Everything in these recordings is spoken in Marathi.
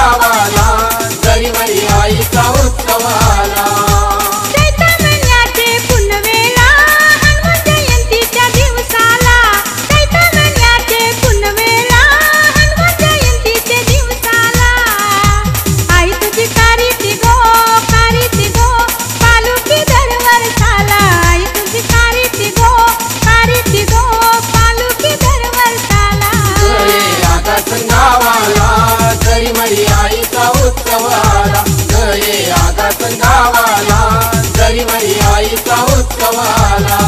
संगावाला जरी मरी आईचा उत्सव आला। संगावाला जरी मरी आईचा उत्सव आला।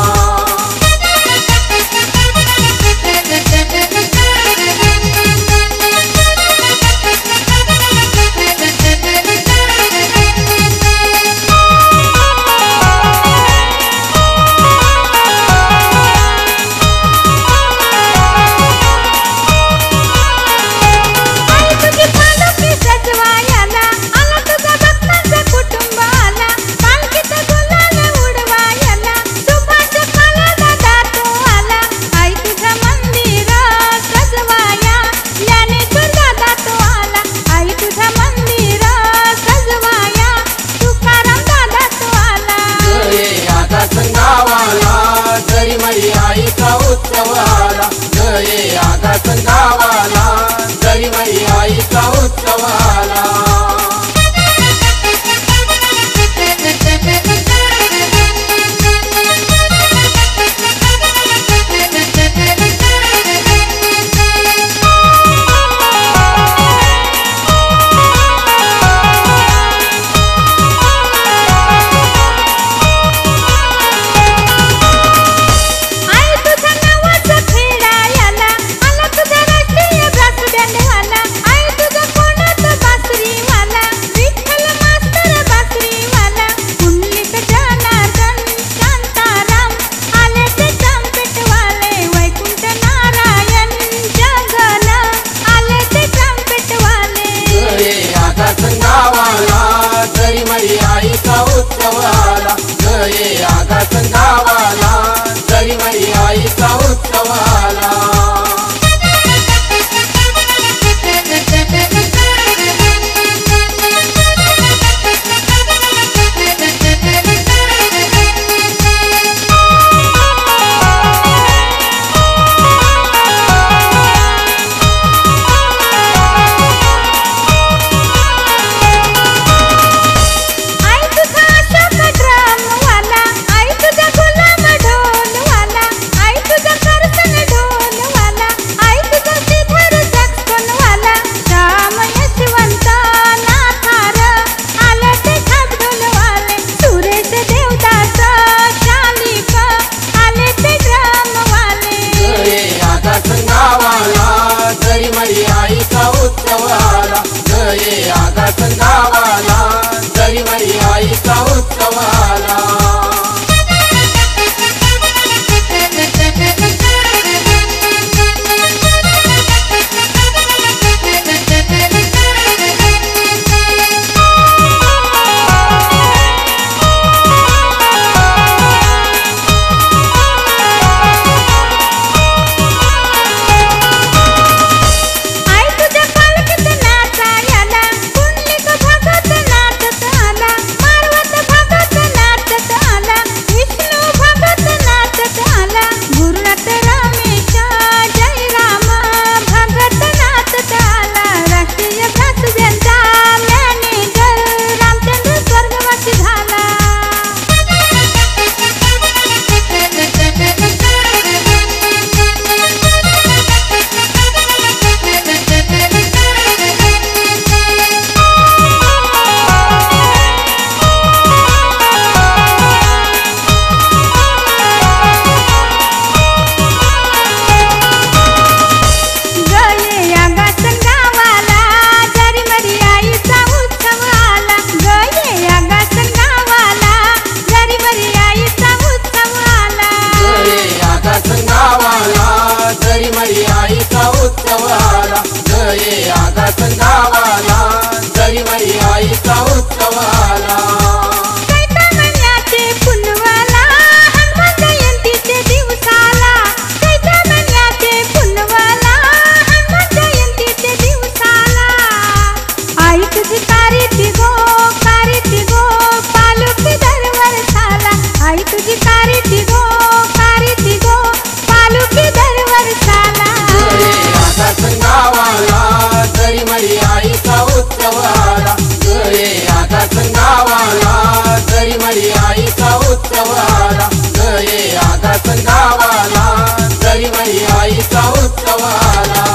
संगावाला जरी मरी आईचा उत्सव आला। जय आगा संगावाला जरी मरी आईचा उत्सव आला। संगावाला जरी मरी आईचा उत्सव आला। जय आगा संगावाला जरी मरी आईचा उत्सव आला। संगावाला जरी मरी आईचा उत्सव आला। जय आगा संगावाला जरी मरी आईचा उत्सव आला। उत्सव आला। जय आगा संगावाला जरी मरी आईचा उत्सव आला। आला जय आगासन गावाला जरी मरी आईचा उत्सव आला